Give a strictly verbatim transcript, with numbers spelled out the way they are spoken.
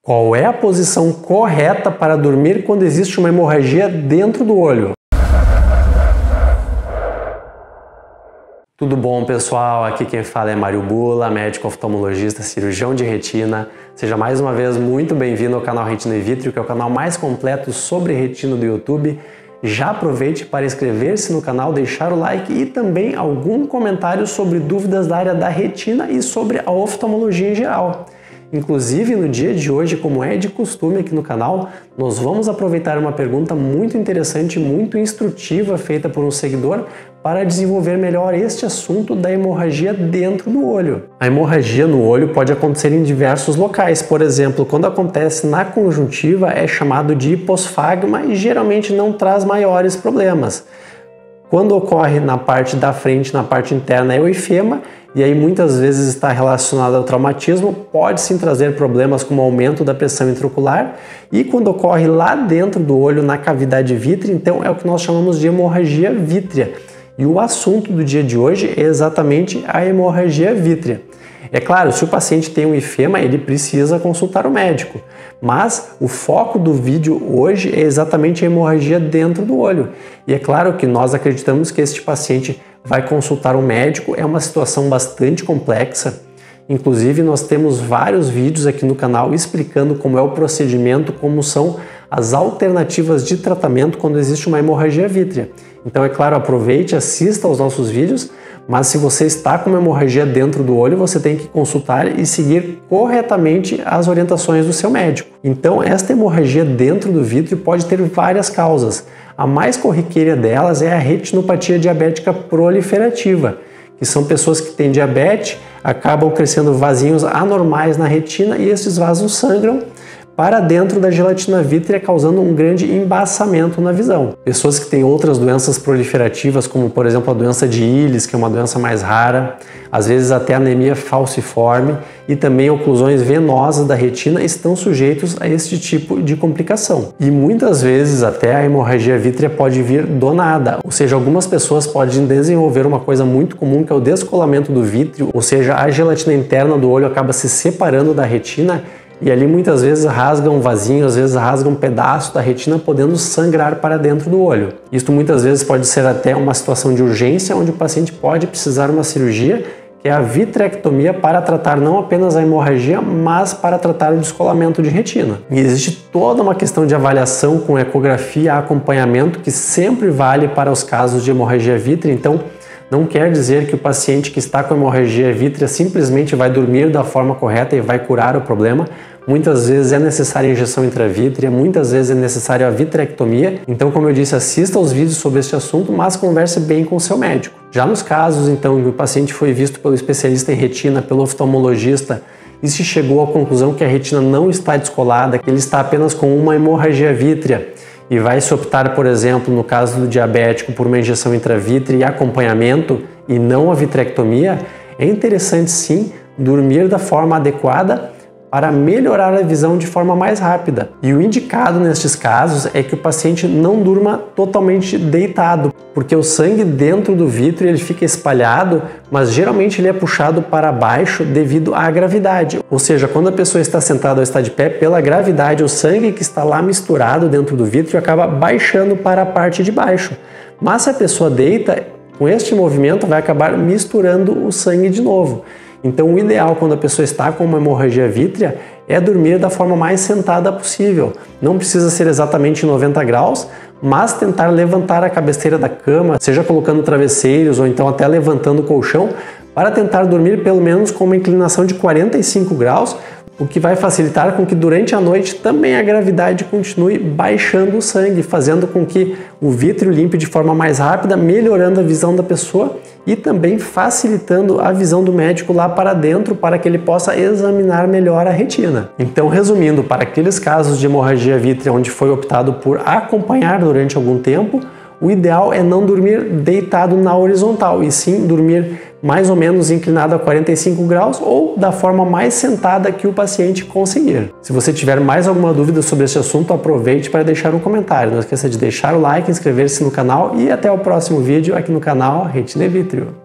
Qual é a posição correta para dormir quando existe uma hemorragia dentro do olho? Tudo bom, pessoal? Aqui quem fala é Mário Bula, médico oftalmologista, cirurgião de retina. Seja mais uma vez muito bem-vindo ao canal Retina e Vítreo, que é o canal mais completo sobre retina do YouTube. Já aproveite para inscrever-se no canal, deixar o like e também algum comentário sobre dúvidas da área da retina e sobre a oftalmologia em geral. Inclusive, no dia de hoje, como é de costume aqui no canal, nós vamos aproveitar uma pergunta muito interessante, muito instrutiva, feita por um seguidor, para desenvolver melhor este assunto da hemorragia dentro do olho. A hemorragia no olho pode acontecer em diversos locais. Por exemplo, quando acontece na conjuntiva, é chamado de hiposfagma e geralmente não traz maiores problemas. Quando ocorre na parte da frente, na parte interna, é o efema, e aí muitas vezes está relacionado ao traumatismo, pode sim trazer problemas como aumento da pressão intraocular, e quando ocorre lá dentro do olho, na cavidade vítrea, então é o que nós chamamos de hemorragia vítrea. E o assunto do dia de hoje é exatamente a hemorragia vítrea. É claro, se o paciente tem um efema, ele precisa consultar o médico, mas o foco do vídeo hoje é exatamente a hemorragia dentro do olho. E é claro que nós acreditamos que este paciente vai consultar um médico, é uma situação bastante complexa. Inclusive, nós temos vários vídeos aqui no canal explicando como é o procedimento, como são as alternativas de tratamento quando existe uma hemorragia vítrea. Então, é claro, aproveite, assista aos nossos vídeos, mas se você está com uma hemorragia dentro do olho, você tem que consultar e seguir corretamente as orientações do seu médico. Então, esta hemorragia dentro do vítreo pode ter várias causas. A mais corriqueira delas é a retinopatia diabética proliferativa, que são pessoas que têm diabetes, acabam crescendo vasinhos anormais na retina e esses vasos sangram para dentro da gelatina vítrea, causando um grande embaçamento na visão. Pessoas que têm outras doenças proliferativas, como por exemplo a doença de Illes, que é uma doença mais rara, às vezes até anemia falciforme e também oclusões venosas da retina, estão sujeitos a este tipo de complicação. E muitas vezes até a hemorragia vítrea pode vir do nada, ou seja, algumas pessoas podem desenvolver uma coisa muito comum, que é o descolamento do vítreo, ou seja, a gelatina interna do olho acaba se separando da retina e ali muitas vezes rasgam um vasinho, às vezes rasgam um pedaço da retina, podendo sangrar para dentro do olho. Isto muitas vezes pode ser até uma situação de urgência, onde o paciente pode precisar de uma cirurgia, que é a vitrectomia, para tratar não apenas a hemorragia, mas para tratar o descolamento de retina. E existe toda uma questão de avaliação com ecografia, acompanhamento, que sempre vale para os casos de hemorragia vítrea. Então, não quer dizer que o paciente que está com hemorragia vítrea simplesmente vai dormir da forma correta e vai curar o problema. Muitas vezes é necessária a injeção intravítrea, muitas vezes é necessária a vitrectomia. Então, como eu disse, assista aos vídeos sobre este assunto, mas converse bem com o seu médico. Já nos casos, então, em que o paciente foi visto pelo especialista em retina, pelo oftalmologista, e se chegou à conclusão que a retina não está descolada, que ele está apenas com uma hemorragia vítrea, e vai se optar, por exemplo, no caso do diabético, por uma injeção intravítrea e acompanhamento e não a vitrectomia, é interessante sim dormir da forma adequada para melhorar a visão de forma mais rápida. E o indicado nestes casos é que o paciente não durma totalmente deitado, porque o sangue dentro do vítreo ele fica espalhado, mas geralmente ele é puxado para baixo devido à gravidade. Ou seja, quando a pessoa está sentada ou está de pé, pela gravidade, o sangue que está lá misturado dentro do vítreo acaba baixando para a parte de baixo. Mas se a pessoa deita, com este movimento vai acabar misturando o sangue de novo. Então, o ideal quando a pessoa está com uma hemorragia vítrea é dormir da forma mais sentada possível. Não precisa ser exatamente noventa graus, mas tentar levantar a cabeceira da cama, seja colocando travesseiros ou então até levantando o colchão, para tentar dormir pelo menos com uma inclinação de quarenta e cinco graus, o que vai facilitar com que durante a noite também a gravidade continue baixando o sangue, fazendo com que o vítreo limpe de forma mais rápida, melhorando a visão da pessoa e também facilitando a visão do médico lá para dentro, para que ele possa examinar melhor a retina. Então, resumindo, para aqueles casos de hemorragia vítrea onde foi optado por acompanhar durante algum tempo, o ideal é não dormir deitado na horizontal, e sim dormir mais ou menos inclinado a quarenta e cinco graus ou da forma mais sentada que o paciente conseguir. Se você tiver mais alguma dúvida sobre esse assunto, aproveite para deixar um comentário. Não esqueça de deixar o like, inscrever-se no canal e até o próximo vídeo aqui no canal Retina e Vítreo.